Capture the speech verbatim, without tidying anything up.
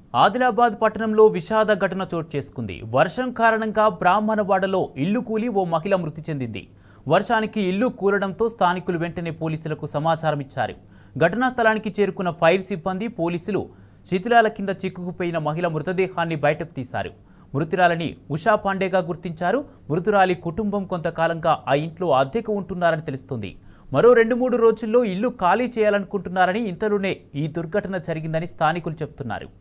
ఆదిలాబాద్ పట్టణంలో విషాద ఘటన చోటు చేసుకుంది. వర్షం కారణంగా బ్రాహ్మణవాడలో ఇల్లు కూలి ఓ మహిళ మృతి చెందింది. వర్షానికి ఇల్లు కూలడంతో స్థానికులు వెంటనే పోలీసులకు సమాచారం ఇచ్చారు. ఘటనా స్థలానికి చేరుకున్న ఫైర్ సిబ్బంది పోలీసులు శిథిలాల కింద చిక్కుకుపోయిన మహిళ మృతదేహాన్ని బయటకు తీశారు. మృతురాలని ఉషా పాండేగా గుర్తించారు. మృతురాలి కుటుంబం కొంతకాలంగా ఆ ఇంట్లో అద్దెకు ఉంటున్నారని తెలుస్తుంది. మరో రెండు మూడు రోజుల్లో ఇల్లు ఖాళీ చేయాలనుకుంటున్నారని, ఇంతలోనే ఈ దుర్ఘటన జరిగిందని స్థానికులు చెబుతున్నారు.